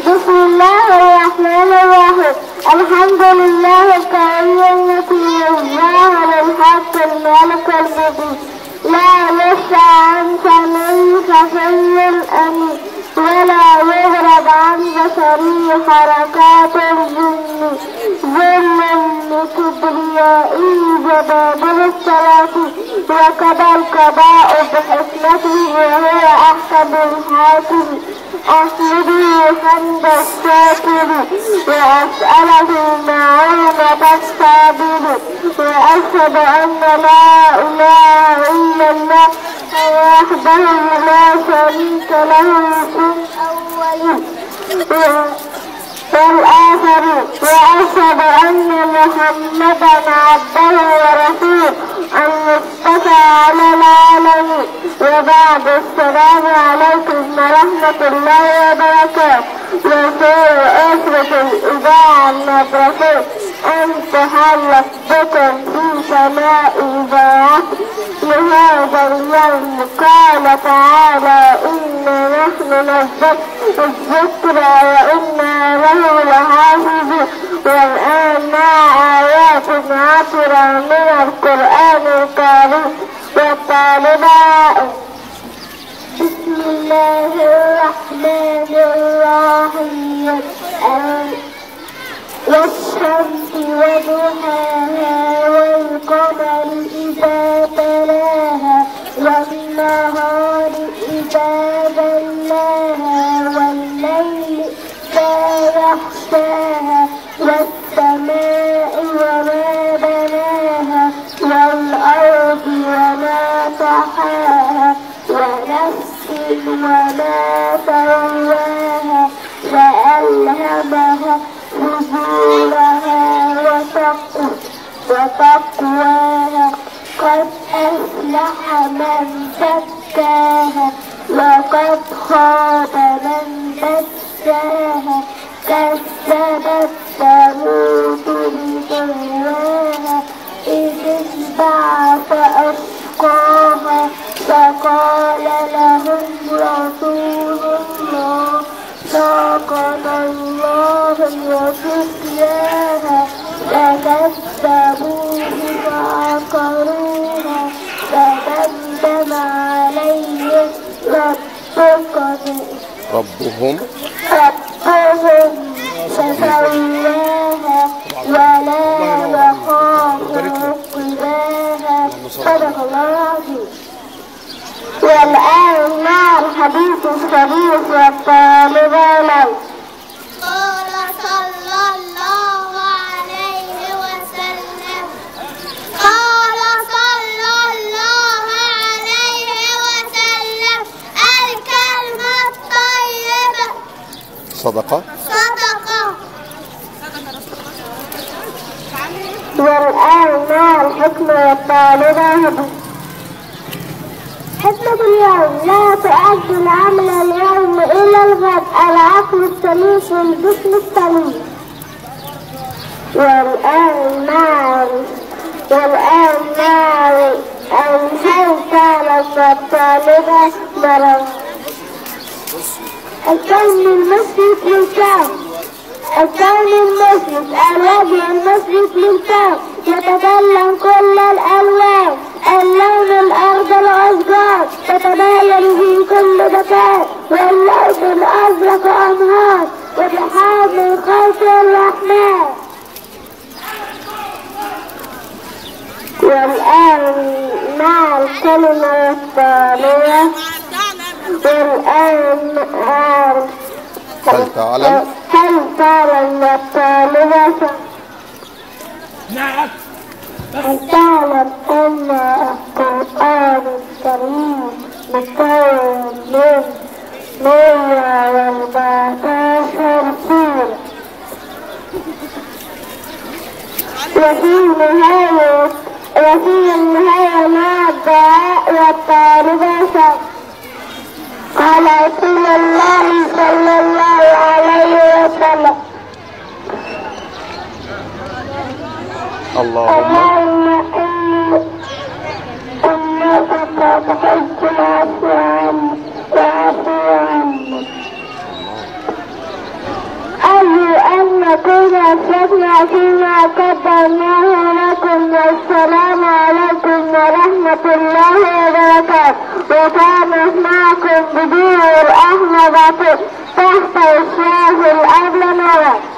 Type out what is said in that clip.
بسم الله الرحمن الرحيم. الحمد لله الكريم التي ظاهر الحق الملك المبين لا يخفى عن سمعه خفي الأمين ولا يغرب عن بصره حركات الجن ظل لكبريائه جبابه السلاطين وكذا القضاء بحكمته وهو أحكم الحاكم أحمده حمد الشاكر وأسأله معونة الصابر وأشهد أن لا إله إلا الله وحده لا شريك له في الأول والآخر وأشهد أن محمدا عبده ورسوله المصطفى على العالمين وبعد. السلام عليكم ورحمة الله وبركاته. يسير أسرة الإذاعة المدرسية أن تحلق بكم في سماء إذاعة لهذا اليوم. قال تعالى إنا نحن نزلنا الذكر وإنا له لحافظون. والآن مع آيات عشرة من القرآن الكريم والطالبات. بسم الله الرحمن الرحيم. والشمس وضحاها والقمر إذا تلاها والنهار إذا جلاها والليل إذا يغشاها والسماء وما بناها والأرض وما طحاها ونفس وما سواها فألهمها فجورها وتقواها. قد أفلح من زكاها وقد خاب من دساها. كذبت ثمود بطغواها إذ انبعث أشقاها فقال لهم رسول الله ناقة الله وسقياها فكذبوه فعقروها فدمدم عليهم ربهم فسواها ولا يخاف عقباها. صدق الله العظيم. والآن مع الحديث الشريف والطالبان. قال صلى الله عليه وسلم قال صلى الله عليه وسلم الكلمة الطيبة صدقة. والآن مع الحكمة والطالبان. حكمة اليوم: لا تؤجل عمل اليوم إلى الغد. العقل السليم في الجسم السليم. والآن مع الحيث والطالبة مرض. الكون المثبت للكون. الكون المثبت الوجه المثبت للكون يتكلم كل الألوان. اللون الأرض الأشجار تتباين في كل مكان. واللون الأزرق أنهار وبحار من خلق الرحمن. والآن مع الكلمة الثانية. والآن هل تعلم الطالبة هل تعلم أن القرآن الكريم مكون من 114 سورة وفي النهاية مع الدعاء والطالبة. قال رسول الله صلى الله عليه وسلم اللهم إنك قد تحب العفو عني واعف عني. وفقنا فيما قدرناه لكم، والسلام عليكم ورحمة الله وبركاته. وكانت معكم بدور أحمد تحت إشراف الأب نور.